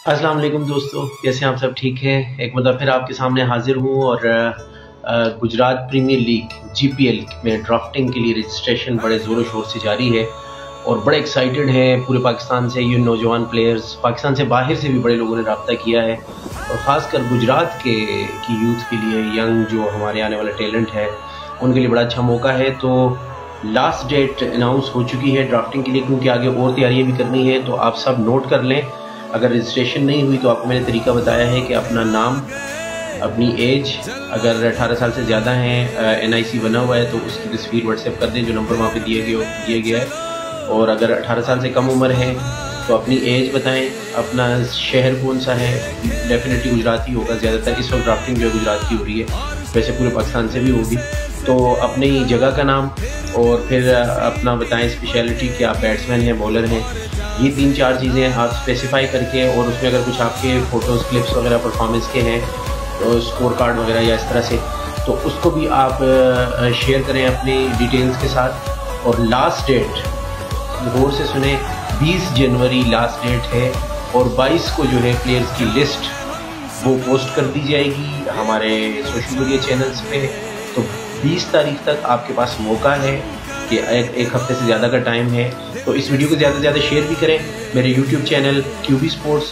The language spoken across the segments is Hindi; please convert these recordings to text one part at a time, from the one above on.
अस्सलाम वालेकुम दोस्तों, कैसे हैं आप सब? ठीक है, एक मतलब फिर आपके सामने हाजिर हूँ और गुजरात प्रीमियर लीग जीपीएल में ड्राफ्टिंग के लिए रजिस्ट्रेशन बड़े ज़ोरों शोर से जारी है और बड़े एक्साइटेड हैं पूरे पाकिस्तान से। ये नौजवान प्लेयर्स पाकिस्तान से बाहर से भी बड़े लोगों ने रब्ता किया है और ख़ासकर गुजरात की यूथ के लिए, यंग जो हमारे आने वाला टैलेंट है उनके लिए बड़ा अच्छा मौका है। तो लास्ट डेट अनाउंस हो चुकी है ड्राफ्टिंग के लिए, क्योंकि आगे और तैयारियाँ भी करनी है। तो आप सब नोट कर लें, अगर रजिस्ट्रेशन नहीं हुई तो आपको मैंने तरीका बताया है कि अपना नाम, अपनी एज, अगर 18 साल से ज़्यादा हैं, एनआईसी बना हुआ है तो उसकी तस्वीर व्हाट्सएप कर दें जो नंबर वहाँ पे दिए गया है। और अगर 18 साल से कम उम्र है तो अपनी एज बताएं, अपना शहर कौन सा है, डेफिनेटली गुजरात ही होगा ज़्यादातर। इस वक्त ड्राफ्टिंग जो है गुजरात की हो रही है, वैसे पूरे पाकिस्तान से भी होगी। तो अपनी जगह का नाम और फिर अपना बताएं स्पेशलिटी, कि आप बैट्समैन हैं, बॉलर हैं, ये 3-4 चीज़ें आप स्पेसिफाई करके, और उसमें अगर कुछ आपके फ़ोटोज़ क्लिप्स वगैरह परफॉर्मेंस के हैं तो स्कोर कार्ड वगैरह या इस तरह से, तो उसको भी आप शेयर करें अपनी डिटेल्स के साथ। और लास्ट डेट गौर से सुने, 20 जनवरी लास्ट डेट है और 22 को जो है प्लेयर्स की लिस्ट वो पोस्ट कर दी जाएगी हमारे सोशल मीडिया चैनल्स पे। तो 20 तारीख तक आपके पास मौका है कि एक हफ्ते से ज़्यादा का टाइम है। तो इस वीडियो को ज़्यादा से ज़्यादा शेयर भी करें। मेरे YouTube channel QB sports,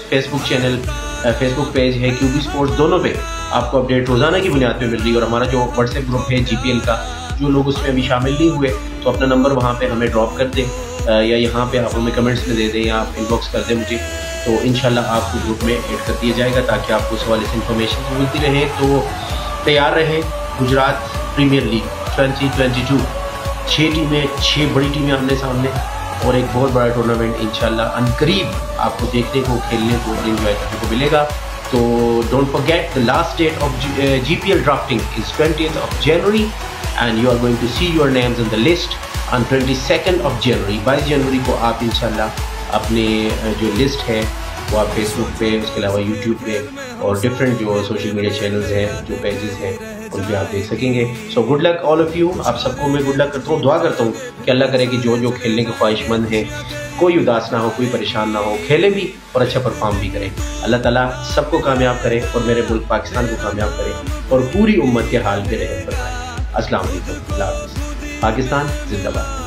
Facebook page है क्यूबी स्पोर्ट्स, दोनों पे आपको अपडेट रोज़ाना की बुनियाद पे मिल रही है। और हमारा जो व्हाट्सएप ग्रुप है जीपीएल का, जो लोग उसमें अभी शामिल नहीं हुए तो अपना नंबर वहाँ पे हमें ड्रॉप कर दें, या यहाँ पे आप हमें कमेंट्स में दे दें या आप इनबॉक्स कर दें मुझे, तो इंशाल्लाह आपको ग्रुप में ऐड कर दिया जाएगा ताकि आपको इस हवाले से इन्फॉर्मेशन मिलती रहे। तो तैयार रहें। गुजरात प्रीमियर लीग 2022, 6 टीमें, 6 बड़ी टीमें आमने सामने और एक बहुत बड़ा टूर्नामेंट इंशाल्लाह अनकरीब आपको देखने को, खेलने को और एंजॉय करने को मिलेगा। तो don't forget the last date of GPL drafting is 20th of January and you are going to see your names in the list on 22nd of January। 22 जनवरी को आप इंशाल्लाह अपने जो लिस्ट है वो आप फेसबुक पे, उसके अलावा यूट्यूब पे और डिफरेंट जो सोशल मीडिया चैनल्स हैं, जो पेजेस हैं, उन पर आप देख सकेंगे। So good luck all of you. आप सबको मैं गुड लक करता हूँ, दुआ करता हूँ कि अल्लाह करे कि जो जो खेलने के ख्वाहिशमंद हैं कोई उदास ना हो, कोई परेशान ना हो, खेलें भी और अच्छा परफॉर्म भी करें। अल्लाह ताला सबको कामयाब करे और मेरे मुल्क पाकिस्तान को कामयाब करे और पूरी उम्मत के हाल पे रहे फरमाए। अस्सलाम वालेकुम, अल्लाह हाफ़िज़। पाकिस्तान जिंदाबाद।